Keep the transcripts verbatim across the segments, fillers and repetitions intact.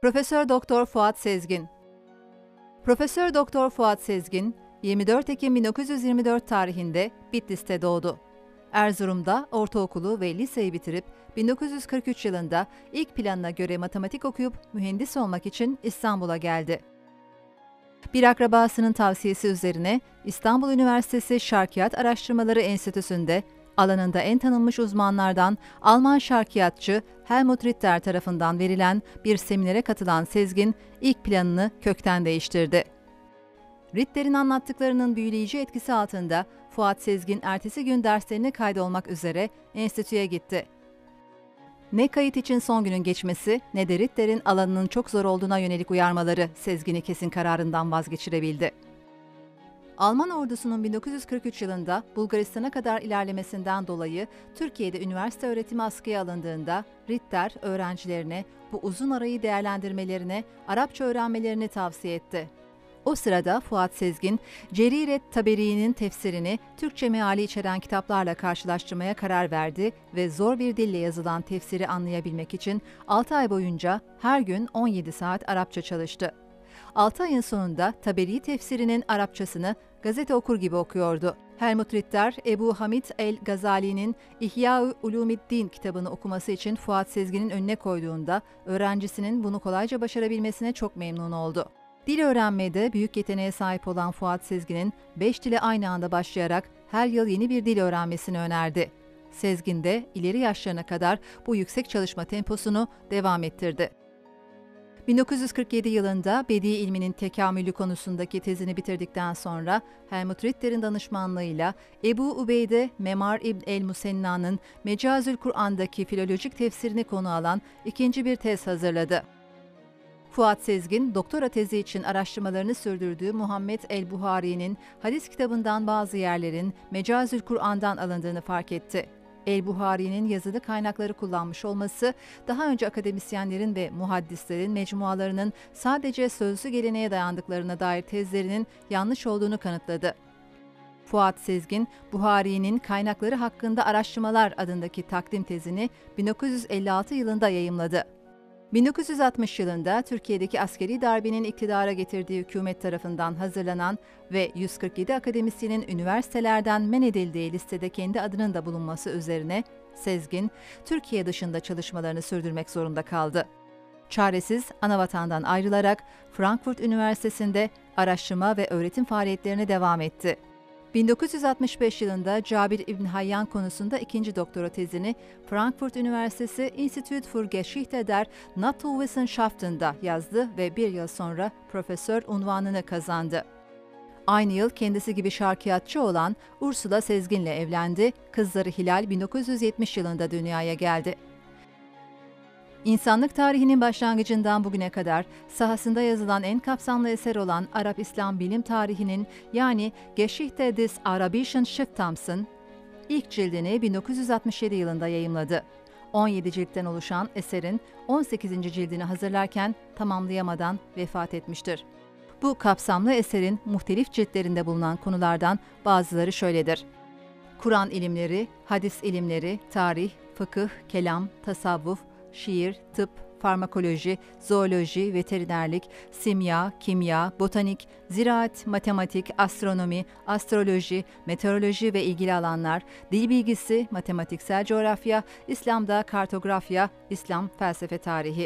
Profesör Doktor Fuat Sezgin Profesör Doktor Fuat Sezgin, yirmi dört Ekim bin dokuz yüz yirmi dört tarihinde Bitlis'te doğdu. Erzurum'da ortaokulu ve liseyi bitirip bin dokuz yüz kırk üç yılında ilk planına göre matematik okuyup mühendis olmak için İstanbul'a geldi. Bir akrabasının tavsiyesi üzerine İstanbul Üniversitesi Şarkiyat Araştırmaları Enstitüsü'nde alanında en tanınmış uzmanlardan Alman şarkiyatçı Helmut Ritter tarafından verilen bir seminere katılan Sezgin, ilk planını kökten değiştirdi. Ritter'in anlattıklarının büyüleyici etkisi altında Fuat Sezgin ertesi gün derslerine kaydolmak üzere enstitüye gitti. Ne kayıt için son günün geçmesi ne de Ritter'in alanının çok zor olduğuna yönelik uyarmaları Sezgin'i kesin kararından vazgeçirebildi. Alman ordusunun bin dokuz yüz kırk üç yılında Bulgaristan'a kadar ilerlemesinden dolayı Türkiye'de üniversite öğretimi askıya alındığında Ritter öğrencilerine bu uzun arayı değerlendirmelerine, Arapça öğrenmelerini tavsiye etti. O sırada Fuat Sezgin, Ceriret Taberi'nin tefsirini Türkçe meali içeren kitaplarla karşılaştırmaya karar verdi ve zor bir dille yazılan tefsiri anlayabilmek için altı ay boyunca her gün on yedi saat Arapça çalıştı. altı ayın sonunda Taberi tefsirinin Arapçasını gazete okur gibi okuyordu. Helmut Ritter, Ebu Hamid el-Gazali'nin İhya-ı Ulûmiddin kitabını okuması için Fuat Sezgin'in önüne koyduğunda öğrencisinin bunu kolayca başarabilmesine çok memnun oldu. Dil öğrenmede büyük yeteneğe sahip olan Fuat Sezgin'in beş dile aynı anda başlayarak her yıl yeni bir dil öğrenmesini önerdi. Sezgin de ileri yaşlarına kadar bu yüksek çalışma temposunu devam ettirdi. bin dokuz yüz kırk yedi yılında Bedi ilminin tekamülü konusundaki tezini bitirdikten sonra Helmut Ritter'in danışmanlığıyla Ebu Ubeyde Memar İbn el-Musenna'nın Mecazül Kur'an'daki filolojik tefsirini konu alan ikinci bir tez hazırladı. Fuat Sezgin, doktora tezi için araştırmalarını sürdürdüğü Muhammed el-Buhari'nin hadis kitabından bazı yerlerin Mecazül Kur'an'dan alındığını fark etti. El-Buhari'nin yazılı kaynakları kullanmış olması, daha önce akademisyenlerin ve muhaddislerin mecmualarının sadece sözlü geleneğe dayandıklarına dair tezlerinin yanlış olduğunu kanıtladı. Fuat Sezgin, Buhari'nin Kaynakları Hakkında Araştırmalar adındaki takdim tezini bin dokuz yüz elli altı yılında yayımladı. bin dokuz yüz altmış yılında Türkiye'deki askeri darbenin iktidara getirdiği hükümet tarafından hazırlanan ve yüz kırk yedi akademisyenin üniversitelerden men edildiği listede kendi adının da bulunması üzerine Sezgin, Türkiye dışında çalışmalarını sürdürmek zorunda kaldı. Çaresiz anavatandan ayrılarak Frankfurt Üniversitesi'nde araştırma ve öğretim faaliyetlerine devam etti. bin dokuz yüz altmış beş yılında Cabir İbn Hayyan konusunda ikinci doktora tezini Frankfurt Üniversitesi Institut für Geschichte der Naturwissenschaften'da yazdı ve bir yıl sonra profesör unvanını kazandı. Aynı yıl kendisi gibi şarkiyatçı olan Ursula Sezgin'le evlendi, kızları Hilal bin dokuz yüz yetmiş yılında dünyaya geldi. İnsanlık tarihinin başlangıcından bugüne kadar sahasında yazılan en kapsamlı eser olan Arap-İslam bilim tarihinin yani Geschichte des Arabischen Schrifttums ilk cildini bin dokuz yüz altmış yedi yılında yayımladı. on yedi ciltten oluşan eserin on sekizinci cildini hazırlarken tamamlayamadan vefat etmiştir. Bu kapsamlı eserin muhtelif ciltlerinde bulunan konulardan bazıları şöyledir: Kur'an ilimleri, hadis ilimleri, tarih, fıkıh, kelam, tasavvuf, şiir, tıp, farmakoloji, zooloji, veterinerlik, simya, kimya, botanik, ziraat, matematik, astronomi, astroloji, meteoroloji ve ilgili alanlar, dil bilgisi, matematiksel coğrafya, İslam'da kartografya, İslam felsefe tarihi.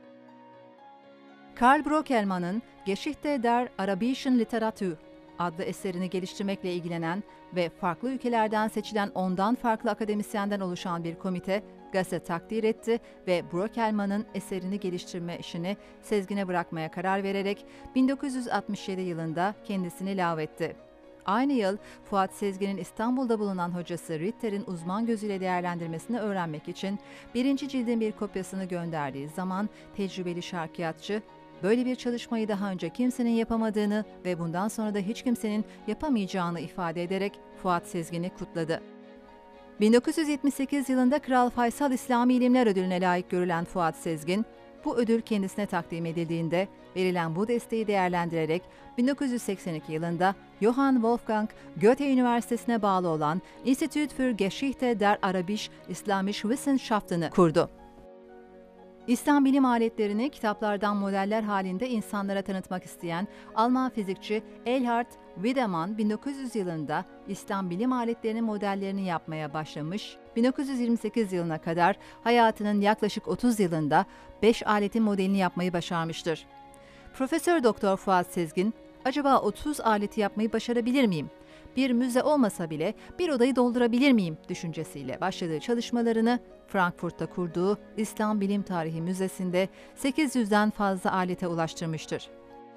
Karl Brockelmann'ın Geschichte der Arabischen Literatur adlı eserini geliştirmekle ilgilenen ve farklı ülkelerden seçilen ondan farklı akademisyenden oluşan bir komite gazete takdir etti ve Brockelmann'ın eserini geliştirme işini Sezgin'e bırakmaya karar vererek bin dokuz yüz altmış yedi yılında kendisini lağvetti. Aynı yıl Fuat Sezgin'in İstanbul'da bulunan hocası Ritter'in uzman gözüyle değerlendirmesini öğrenmek için birinci cildin bir kopyasını gönderdiği zaman tecrübeli şarkiyatçı, böyle bir çalışmayı daha önce kimsenin yapamadığını ve bundan sonra da hiç kimsenin yapamayacağını ifade ederek Fuat Sezgin'i kutladı. bin dokuz yüz yetmiş sekiz yılında Kral Faysal İslami İlimler Ödülü'ne layık görülen Fuat Sezgin, bu ödül kendisine takdim edildiğinde verilen bu desteği değerlendirerek bin dokuz yüz seksen iki yılında Johann Wolfgang Goethe Üniversitesi'ne bağlı olan Institut für Geschichte der Arabisch Islamisch Wissenschaften'ı kurdu. İslam bilim aletlerini kitaplardan modeller halinde insanlara tanıtmak isteyen Alman fizikçi Elhard Wiedemann bin dokuz yüz yılında İslam bilim aletlerinin modellerini yapmaya başlamış, bin dokuz yüz yirmi sekiz yılına kadar hayatının yaklaşık otuz yılında beş aletin modelini yapmayı başarmıştır. Profesör Doktor Fuat Sezgin, acaba otuz aleti yapmayı başarabilir miyim? Bir müze olmasa bile bir odayı doldurabilir miyim düşüncesiyle başladığı çalışmalarını Frankfurt'ta kurduğu İslam Bilim Tarihi Müzesi'nde sekiz yüzden fazla alete ulaştırmıştır.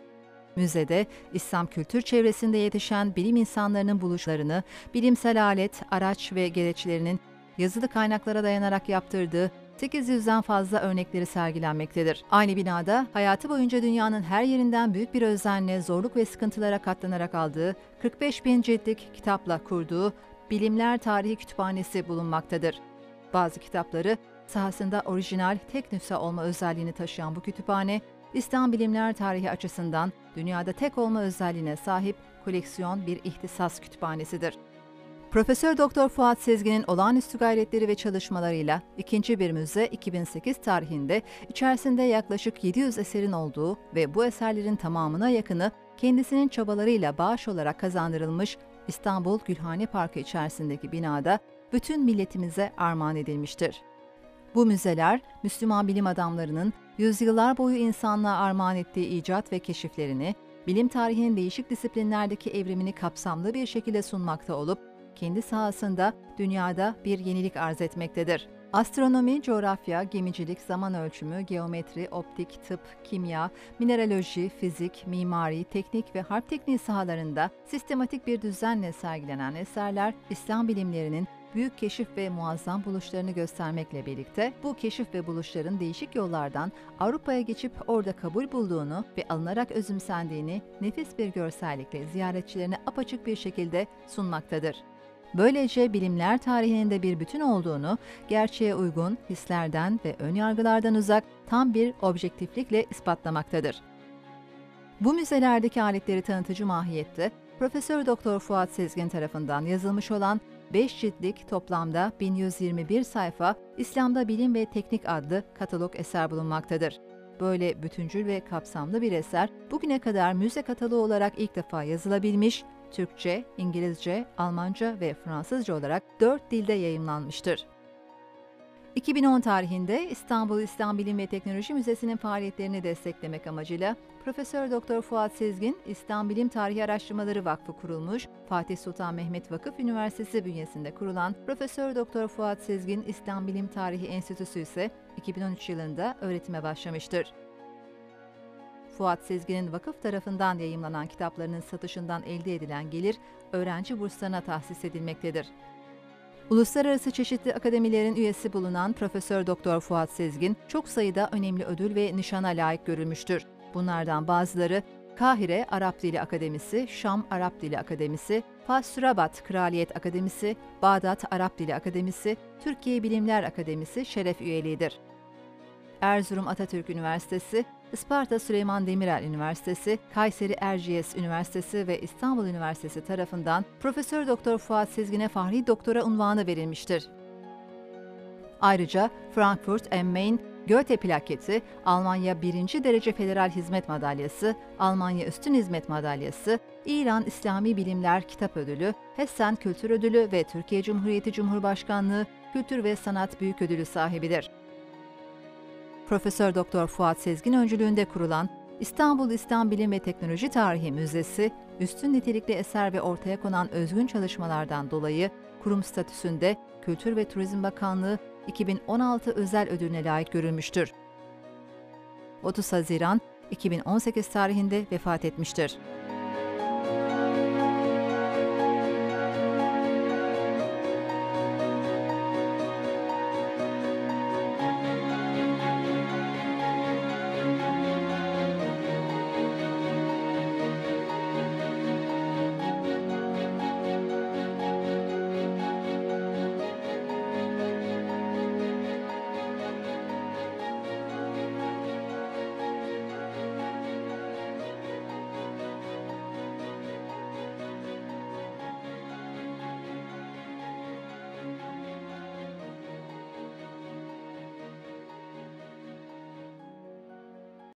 Müzede İslam kültür çevresinde yetişen bilim insanlarının buluşlarını, bilimsel alet, araç ve gereçlerinin yazılı kaynaklara dayanarak yaptırdığı sekiz yüzden fazla örnekleri sergilenmektedir. Aynı binada hayatı boyunca dünyanın her yerinden büyük bir özenle zorluk ve sıkıntılara katlanarak aldığı kırk beş bin ciltlik kitapla kurduğu Bilimler Tarihi Kütüphanesi bulunmaktadır. Bazı kitapları sahasında orijinal tek nüsha olma özelliğini taşıyan bu kütüphane, İslam bilimler tarihi açısından dünyada tek olma özelliğine sahip koleksiyon bir ihtisas kütüphanesidir. Profesör Doktor Fuat Sezgin'in olağanüstü gayretleri ve çalışmalarıyla ikinci bir müze iki bin sekiz tarihinde içerisinde yaklaşık yedi yüz eserin olduğu ve bu eserlerin tamamına yakını kendisinin çabalarıyla bağış olarak kazandırılmış İstanbul Gülhane Parkı içerisindeki binada bütün milletimize armağan edilmiştir. Bu müzeler, Müslüman bilim adamlarının yüzyıllar boyu insanlığa armağan ettiği icat ve keşiflerini, bilim tarihinin değişik disiplinlerdeki evrimini kapsamlı bir şekilde sunmakta olup, kendi sahasında dünyada bir yenilik arz etmektedir. Astronomi, coğrafya, gemicilik, zaman ölçümü, geometri, optik, tıp, kimya, mineraloji, fizik, mimari, teknik ve harp tekniği sahalarında sistematik bir düzenle sergilenen eserler, İslam bilimlerinin büyük keşif ve muazzam buluşlarını göstermekle birlikte bu keşif ve buluşların değişik yollardan Avrupa'ya geçip orada kabul bulduğunu ve alınarak özümsendiğini nefis bir görsellikle ziyaretçilerine apaçık bir şekilde sunmaktadır. Böylece bilimler tarihinin de bir bütün olduğunu, gerçeğe uygun, hislerden ve önyargılardan uzak tam bir objektiflikle ispatlamaktadır. Bu müzelerdeki aletleri tanıtıcı mahiyette, Profesör Doktor Fuat Sezgin tarafından yazılmış olan beş ciltlik toplamda bin yüz yirmi bir sayfa İslam'da Bilim ve Teknik adlı katalog eser bulunmaktadır. Böyle bütüncül ve kapsamlı bir eser bugüne kadar müze kataloğu olarak ilk defa yazılabilmiş, Türkçe, İngilizce, Almanca ve Fransızca olarak dört dilde yayımlanmıştır. iki bin on tarihinde İstanbul İslam Bilim ve Teknoloji Müzesi'nin faaliyetlerini desteklemek amacıyla Profesör Doktor Fuat Sezgin İslam Bilim Tarihi Araştırmaları Vakfı kurulmuş, Fatih Sultan Mehmet Vakıf Üniversitesi bünyesinde kurulan Profesör Doktor Fuat Sezgin İslam Bilim Tarihi Enstitüsü ise iki bin on üç yılında öğretime başlamıştır. Fuat Sezgin'in vakıf tarafından yayımlanan kitaplarının satışından elde edilen gelir, öğrenci burslarına tahsis edilmektedir. Uluslararası çeşitli akademilerin üyesi bulunan Profesör Doktor Fuat Sezgin, çok sayıda önemli ödül ve nişana layık görülmüştür. Bunlardan bazıları Kahire Arap Dili Akademisi, Şam Arap Dili Akademisi, Fas Rabat Kraliyet Akademisi, Bağdat Arap Dili Akademisi, Türkiye Bilimler Akademisi şeref üyeliğidir. Erzurum Atatürk Üniversitesi, Isparta Süleyman Demirel Üniversitesi, Kayseri Erciyes Üniversitesi ve İstanbul Üniversitesi tarafından Profesör Doktor Fuat Sezgin'e Fahri Doktora unvanı verilmiştir. Ayrıca Frankfurt am Main Goethe plaketi, Almanya birinci derece Federal Hizmet Madalyası, Almanya Üstün Hizmet Madalyası, İran İslami Bilimler Kitap Ödülü, Hessen Kültür Ödülü ve Türkiye Cumhuriyeti Cumhurbaşkanlığı Kültür ve Sanat Büyük Ödülü sahibidir. Profesör Doktor Fuat Sezgin öncülüğünde kurulan İstanbul İslam Bilim ve Teknoloji Tarihi Müzesi, üstün nitelikli eser ve ortaya konan özgün çalışmalardan dolayı kurum statüsünde Kültür ve Turizm Bakanlığı iki bin on altı özel ödülüne layık görülmüştür. otuz Haziran iki bin on sekiz tarihinde vefat etmiştir.